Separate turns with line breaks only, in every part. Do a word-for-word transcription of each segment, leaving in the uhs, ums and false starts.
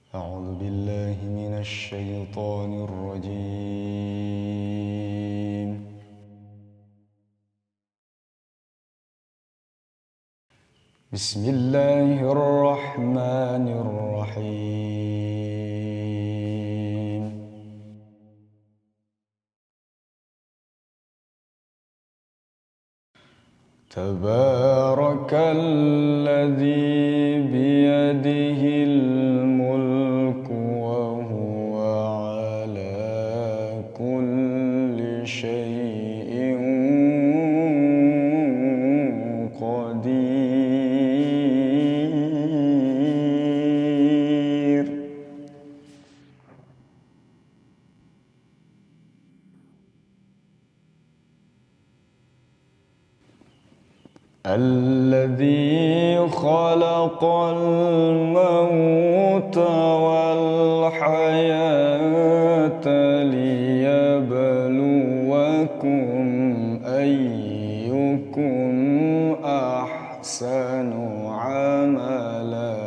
أعوذ بالله من الشيطان الرجيم. بسم الله الرحمن الرحيم. تبارك الذي بيده الملك وهو على كل شيء قدير. الذي خلق الموت والحياة ليبلوكم أيكم أحسن عملا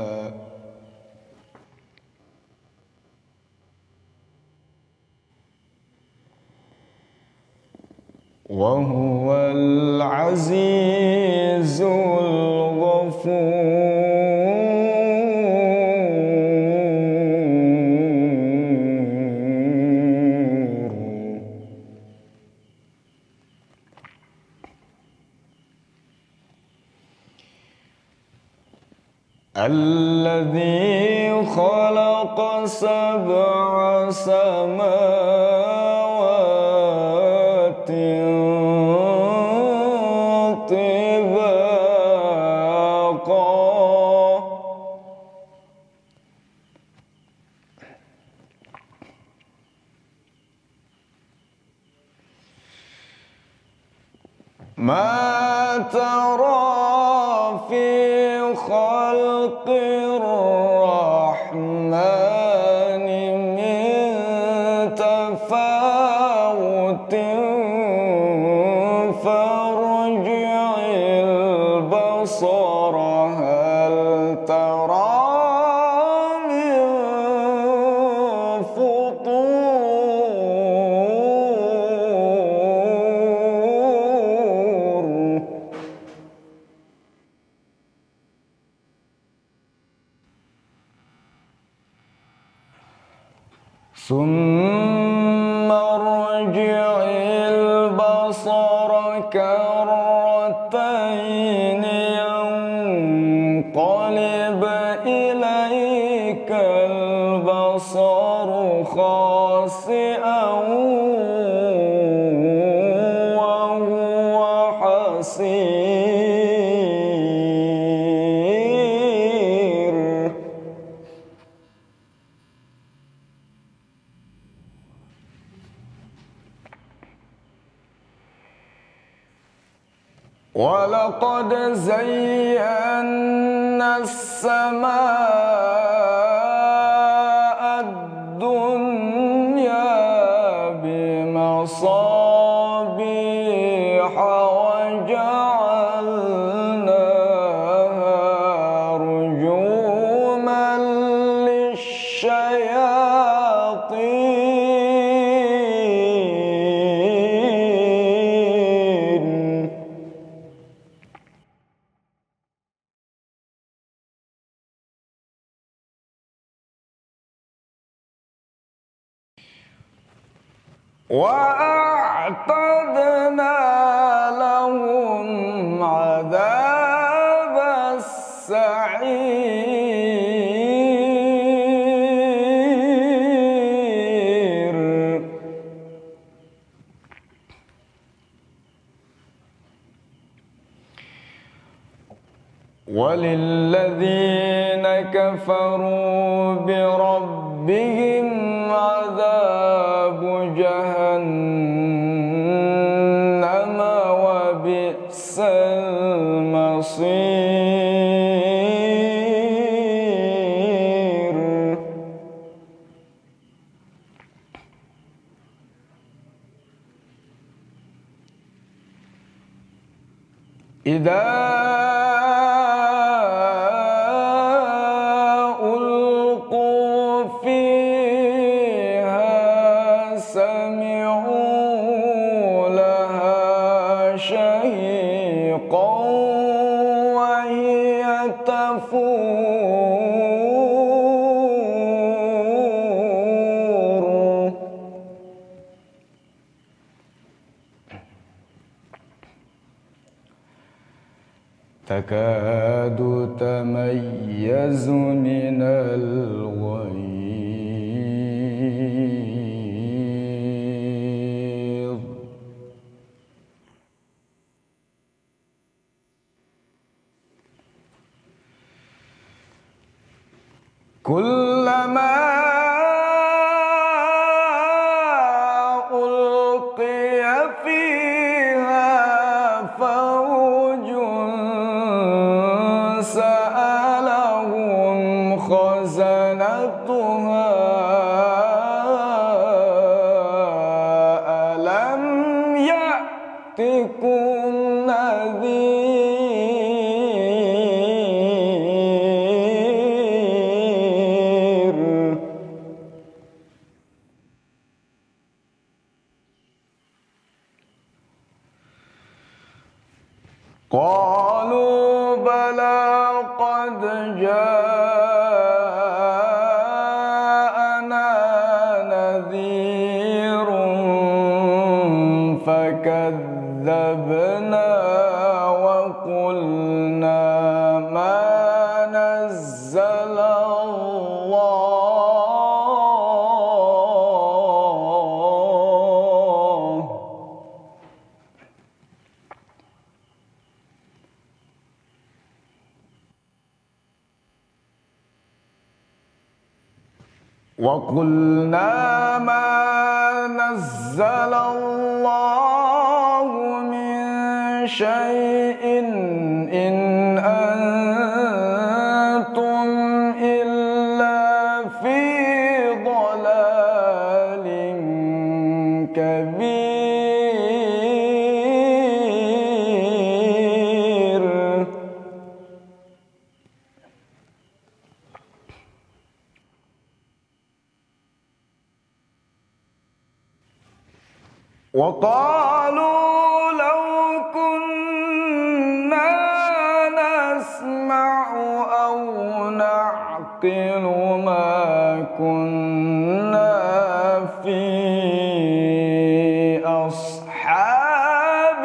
وهو العزيز الغفور. الذي خلق سبع سماوات ما ترى في خلق الرحمن من تفاوت فارجع البصر هل ترى من فطور. ثم ارجع البصر كرتين ينقلب إليك البصر خاسئا وهو حسير. ولقد زينا السماء الدنيا بمصابيح وجعلناها رجوما للشياطين. وأعتدنا لهم عذاب السعير. وللذين كفروا بربهم عذاب جهنم وبئس المصير. إذا ألقوا تكاد تميز من الغيظ كلما ألقي فيها فوج سألهم خزنتها ألم يأتكم نذير قالوا بلى قد جاءنا نذير فكذبنا وقلنا ما نزل الله وقلنا ما نزل الله من شيء إن أنتم إلا في ضلال كبير وقالوا لو كنا نسمع أو نعقل ما كنا في أصحاب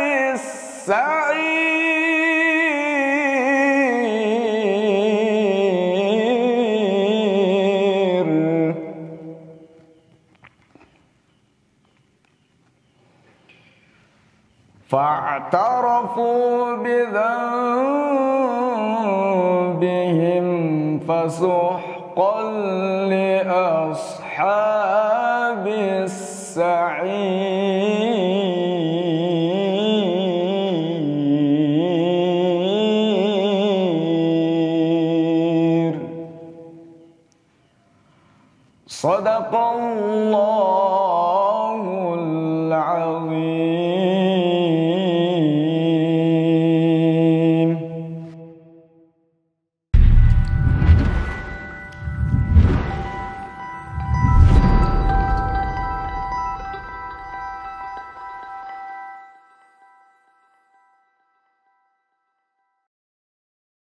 السعير فاعترفوا بذنبهم فسحقا لأصحاب السعير صدق الله العظيم.